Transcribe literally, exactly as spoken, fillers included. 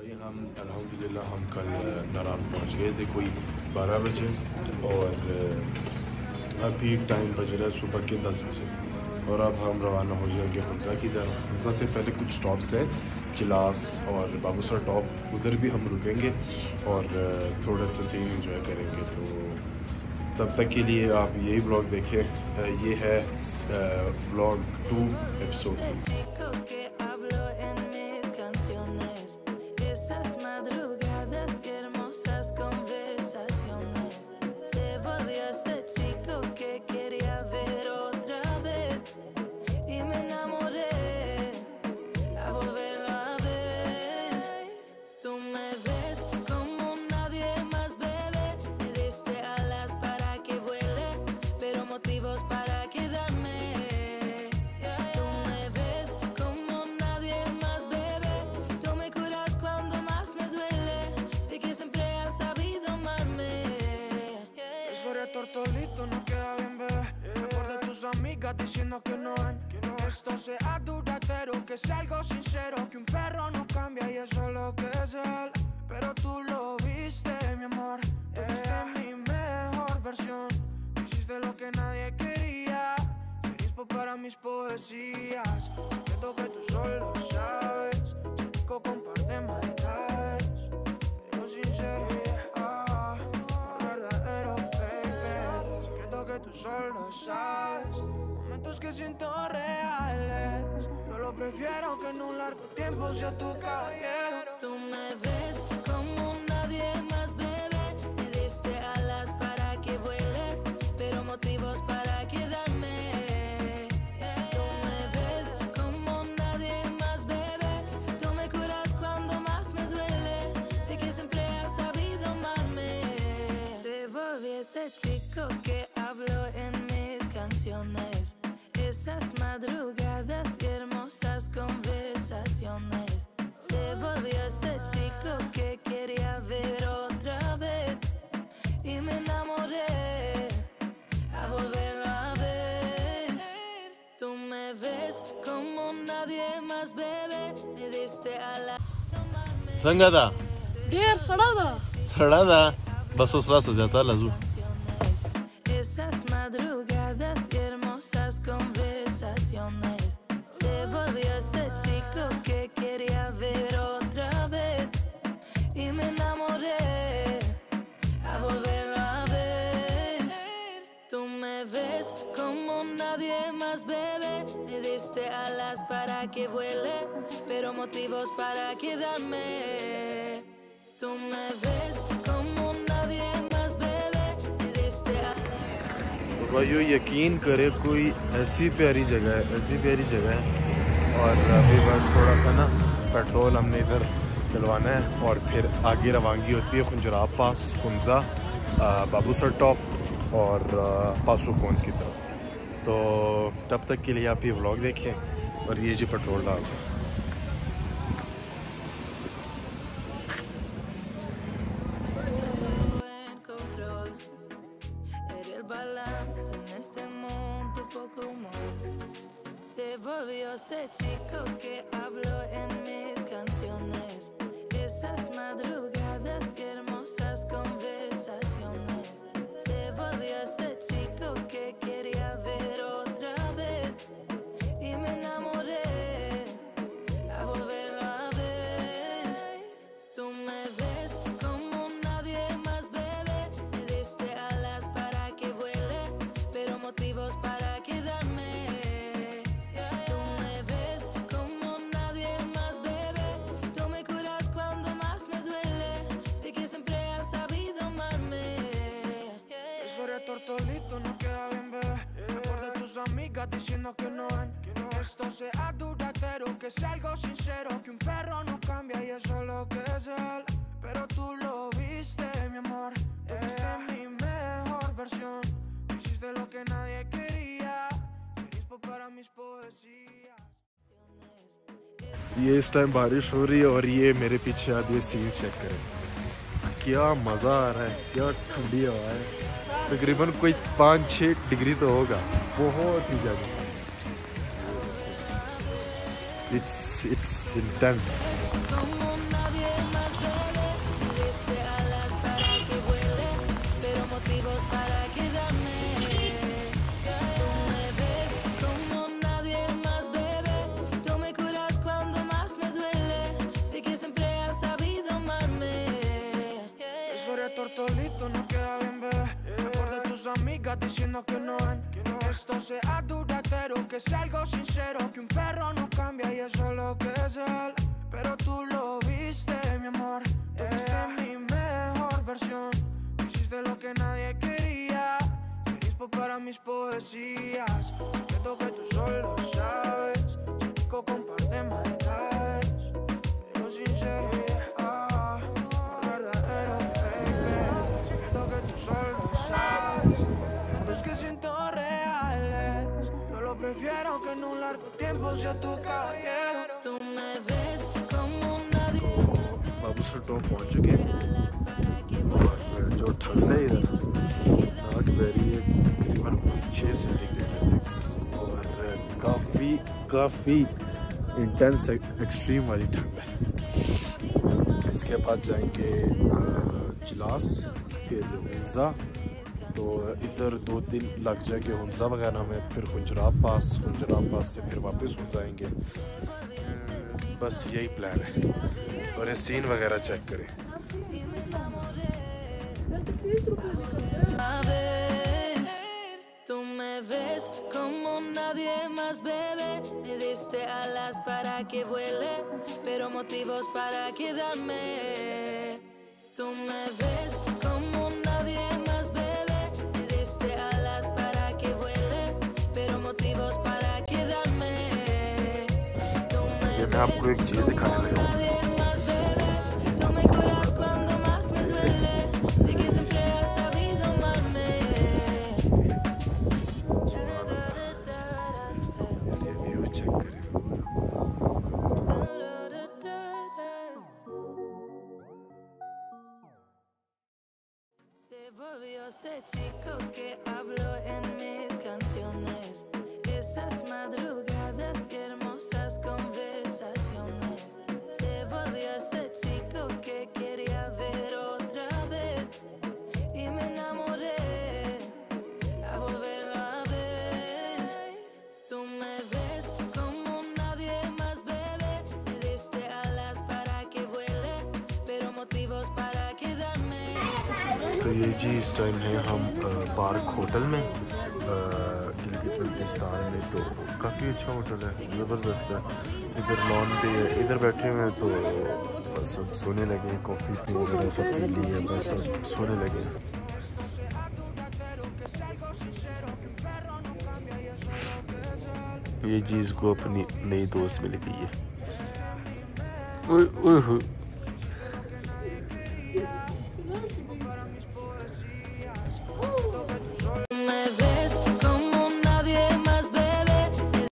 भाई हम अल्हम्दुलिल्लाह हम कल नाराल पहुंच गए थे कोई बारह बजे और अभी टाइम बज रहा है सुबह के दस बजे और अब हम रवाना हो जाएंगे हुंसा की तरफ। हुंसा से पहले कुछ स्टॉप्स हैं, चिलास और बाबूसर टॉप, उधर भी हम रुकेंगे और थोड़ा सा सीन एंजॉय करेंगे। तो तब तक के लिए आप यही ब्लॉग देखें। ये है blog two episode. Tortolito no queda bien, bebé. Mejor de tus amigas diciendo que no ven que no esto sea duradero, que sea algo sincero, que un perro no cambia y eso es lo que es él. Pero tú lo viste, mi amor. Tú viste mi mejor versión. Tú hiciste lo que nadie quería. Serispo para mis poesías. Siento que tú solo sabes. Chico con par de maldades, pero sincero. Tú solo sabes, momentos que siento reales. Yo lo prefiero que en un largo tiempo sea tu caballero. Tú me ves como nadie más, bebé. Me diste alas para que vuele, pero motivos para quedarme. Tú me ves como nadie más, bebé. Tú me curas cuando más me duele. Sé que siempre has sabido amarme. Se volvió ese chico que hablo en mis canciones, esas madrugadas y hermosas conversaciones. Se volvió ese chico que quería ver otra vez y me enamoré a volverlo a ver. Tú me ves como nadie más, bebé. Me diste a la Sangada ढेर सड़ा था सड़ा था बस उस रास्ते जाता लाजू। esas madrugadas y hermosas conversaciones. Se volvió ese chico que quería ver otra vez y me enamoré a volverlo a ver. Tú me ves como nadie más, bebé. Me diste alas para que vuele, pero motivos para quedarme. Tú me ves como nadie más, bebé. Me diste alas. भाइयों यकीन करे कोई ऐसी प्यारी जगह है, ऐसी प्यारी जगह है और अभी बस थोड़ा सा ना पेट्रोल हमने इधर डलवाना है और फिर आगे रवानगी होती है खुंजराब पास, हुंसा, बाबूसर टॉप और पासो कोन्स की तरफ। तो तब तक के लिए आप ये व्लॉग देखें और ये जी पेट्रोल डाल दें। Se volvió ese chico que habló en mis canciones, esas madrugadas y hermosas conversaciones. Se volvió ese chico que quería ver otra vez y me enamoré a volverlo a ver. Tú me ves como nadie más, bebé. Me diste alas para que vuele, pero motivos para quedarme. Tortolito no queda bien, bebé. Mejor de tus amigas diciendo que no ven que no esto sea duradero, que sea algo sincero, que un perro no cambia y eso es lo que es él. Pero tú lo viste, mi amor. Tú viste mi mejor versión. Tú hiciste lo que nadie quería. Serispo para mis poesías. ये इस टाइम बारिश हो रही है और ये मेरे पीछे आप ये सीन चेक करें, क्या मज़ा आ रहा है, क्या ठंडी हवा है। तकरीबन कोई पाँच छः डिग्री तो होगा, बहुत ही ज़्यादा। It's it's intense. diciendo que no ven, que no esto sea duradero, que es algo sincero, que un perro no cambia y eso es lo que es él. Pero tú lo viste, mi amor, tú viste mi mejor versión. Tú hiciste lo que nadie quería, serispo para mis poesías. Siento que tú solo sabes, chico con par de maldades, pero sincero, ah, por verdadero, baby. Siento que tú solo sabes, momentos que siento reales. Yo lo prefiero que en un largo tiempo sea tu caballero. Tú me ves como nadie más ve. Babusar top पहुंच चुके हैं और जो ठंड है इधर नाक बैरी है तकरीबन छः सेंटीग्रेड है सिक्स और काफ़ी काफ़ी इंटेंस एक्सट्रीम वाली ठंड है। इसके बाद जाएंगे चिलास फिर हुंजा, तो इधर दो दिन लग जाएंगे हुंजा वगैरह में, फिर खुंजराब पास, खुंजराब पास से फिर वापस हो जाएंगे। बस यही प्लान है और ये सीन वगैरह चेक करें। A ver, tú me ves como nadie más, bebé. Me diste alas para que vuele, pero motivos para quedarme. Tú me ves como nadie más, bebé. Me diste alas para que vuele, pero motivos para quedarme. Tú me ये मैं आपको एक चीज़ दिखाने लगा हूँ। nadie más, bebé. Tú me curas cuando más me duele. Sé que siempre has sabido amarme. ये view check करें। Se volvió ese chico que habló en mis canciones. Esas madrugadas y hermosas conversaciones. Se volvió ese chico que quería ver otra vez. Y me enamoré a volverlo a ver. Tú me ves como nadie más, bebé. Me diste alas para que vuele, pero motivos para quedarme. तो ये जी इस टाइम है हम park hotel में गिलगित बल्तिस्तान में, तो काफ़ी अच्छा होटल है, ज़बरदस्त है। इधर लॉन पे है, इधर बैठे हुए हैं तो बस सब सोने लगे हैं, कॉफ़ी पी वगैरह सब पी ली है, बस सब सोने लगे हैं। ये चीज़ को अपनी नई दोस्त मिल गई है। ओए ओए